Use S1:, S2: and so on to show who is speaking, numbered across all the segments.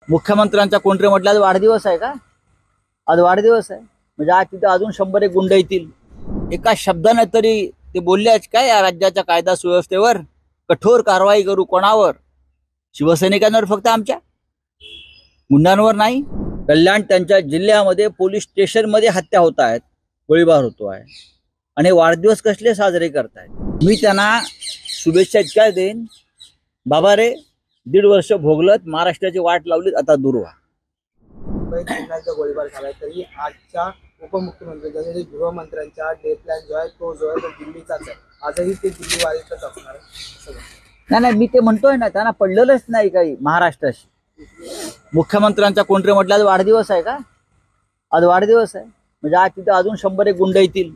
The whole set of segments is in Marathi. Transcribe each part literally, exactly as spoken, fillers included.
S1: मुख्यमंत्र्यांचा कोणतरी म्हटलं आज वाढदिवस आहे का? आज वाढदिवस आहे म्हणजे आज तिथे अजून शंभर एक गुंड येतील. एका शब्दाने तरी ते बोलल्याच काय या राज्याच्या कायदा सुव्यवस्थेवर कठोर कारवाई करू. कोणावर? शिवसैनिकांवर फक्त, आमच्या गुंडांवर नाही. कल्याण त्यांच्या जिल्ह्यामध्ये पोलीस स्टेशनमध्ये हत्या होत आहेत, गोळीबार होतो आहे आणि वाढदिवस कसले साजरे करतायत. मी त्यांना शुभेच्छा इतक्या देईन, बाबा रे दीड वर्ष भोगलत, महाराष्ट्राची वाट लावलीत, आता दूर व्हा.
S2: गोळीबार झालाय तरी आजच्या उपमुख्यमंत्र्यांचा म्हणजे गृहमंत्र्यांचा डे प्लॅन जो आहे तो जो आहे तो दिल्लीचाच आहे. आजही ते दिल्ली वारीतच असणार आहे.
S1: नाही नाही मी ते म्हणतोय ना, त्यांना पडलेलंच नाही काही महाराष्ट्राशी. मुख्यमंत्र्यांचा कोणतरी म्हटलं आज वाढदिवस आहे का? आज वाढदिवस आहे म्हणजे आज तिथे अजून शंभर एक गुंड येतील.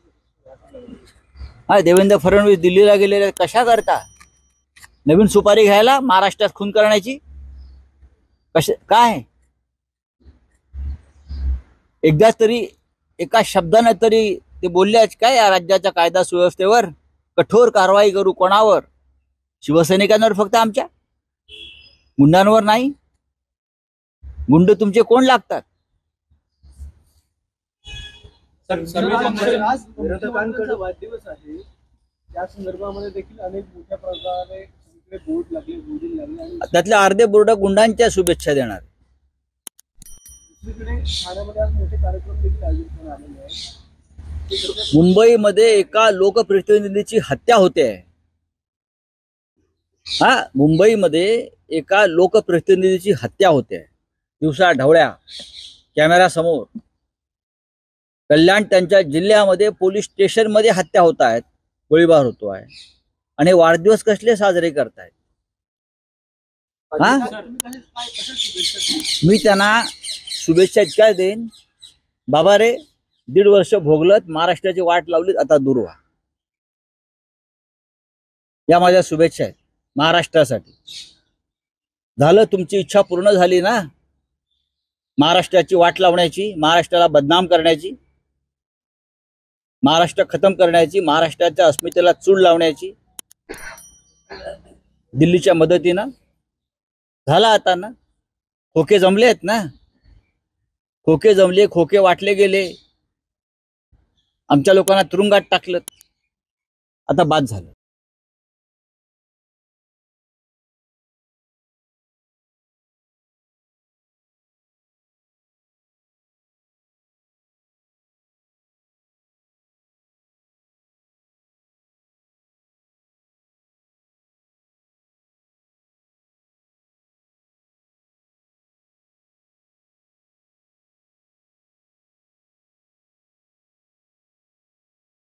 S1: हा, देवेंद्र फडणवीस दिल्लीला गेलेले कशा करता? नवीन सुपारी घ्यायला, महाराष्ट्रात खून करण्याची? कश काय एकदा तरी एका शब्दाने तरी ते बोलल्याच काय या राज्याच्या कायदा सुव्यवस्थेवर कठोर कारवाई करू. कोणावर? शिवसैनिकांवर फक्त, आमच्या गुंडांवर नाही. गुंड तुमचे कोण लागतात?
S2: विरोधकांकडे वाढदिवस आहे, त्या संदर्भामध्ये देखील अनेक मोठ्या प्रकारे बोर्ड लागले, बोर्डिंग लागले आणि
S1: त्यातल्या अर्धे बोर्ड गुंडांच्या शुभेच्छा देणार.
S2: दुसरीकडे ठाण्यामध्ये आज मोठे कार्यक्रम देखील आयोजित करण्यात आलेले आहेत.
S1: मुंबईमध्ये एका लोकप्रतिनिधीची हत्या होते. हा, मुंबईमध्ये एका लोकप्रतिनिधीची हत्या होते दिवसा ढवळ्या कॅमेरा समोर. कल्याण त्यांच्या जिल्ह्यामध्ये पोलीस स्टेशनमध्ये हत्या होत आहेत, गोळीबार होतो आहे आणि वाढदिवस कसले साजरे करतायत. हा, मी त्यांना शुभेच्छा इतक्या देईन, बाबा रे दीड वर्ष भोगलत, महाराष्ट्राची वाट लावलीत, आता दूर व्हा. या माझ्या शुभेच्छा आहेत महाराष्ट्रासाठी. झालं, तुमची इच्छा पूर्ण झाली ना, महाराष्ट्राची वाट लावण्याची, महाराष्ट्राला बदनाम करण्याची, महाराष्ट्र खतम करण्याची, महाराष्ट्राच्या अस्मितेला चूड लावण्याची दिल्लीच्या मदतीनं. झाला आता ना, खोके जमले आहेत ना, खोके जमले, खोके वाटले गेले, आमच्या लोकांना तुरुंगात टाकलं, आता बाद झालं.